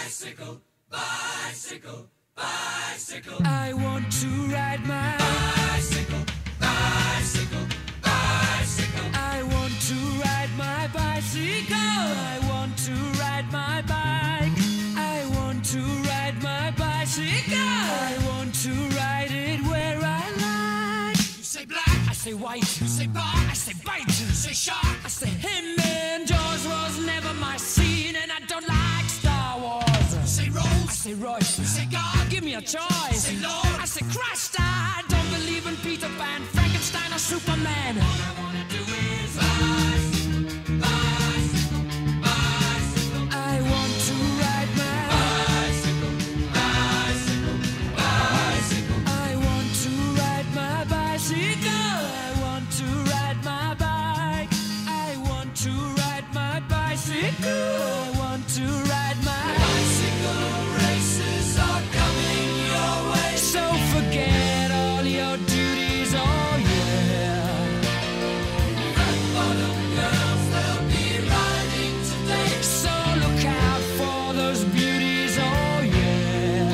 Bicycle, bicycle, bicycle. I want to ride my bicycle, bicycle, bicycle. I want to ride my bicycle. I want to ride my bike. I want to ride my bicycle. I want to ride it where I like. You say black, I say white. you say bar, I say bite. you say shark, I say him and Jaws was never my scene, and I don't like Star Wars. you say I Rose, say Royce. you say God, Give me a choice. say Lord. I say Christ. I don't believe in Peter Pan, Frankenstein, or Superman. All I wanna do is bicycle, bicycle, bicycle. I want to ride my Bicycle, bicycle, bicycle. I want to ride my bicycle. I want to ride my bike. I want to ride my bicycle. I want to ride my Bicycle races are coming your way. So forget all your duties, oh yeah. Red bottom girls, they'll be riding today. So look out for those beauties, oh yeah.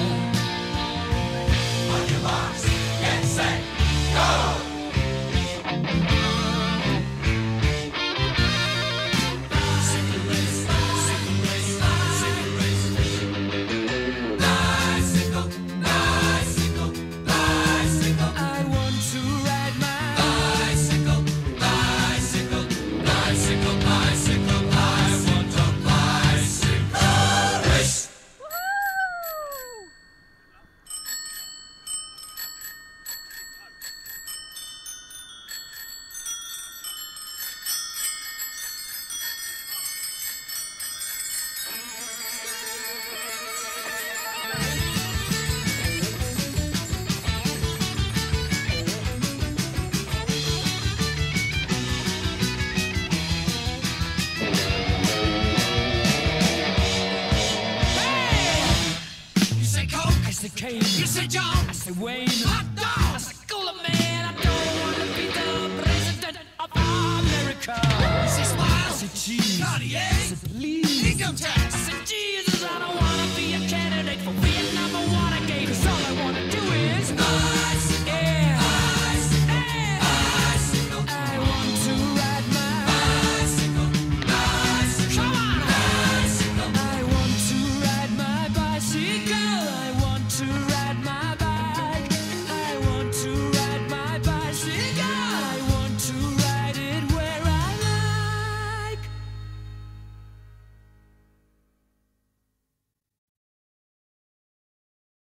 On your marks, get set, go! Bicycle race, bicycle race, bicycle race. Bicycle, bicycle, bicycle. I want to ride my Bicycle, bicycle, bicycle, bicycle. I want a bicycle race. You say Coke, I say Kane. you say John, I say Wayne. hot I dog. say cooler man. I don't want to be the president of America. You say I Smile, say cheese. I Cartier, say please. income I tax. say Jesus. I don't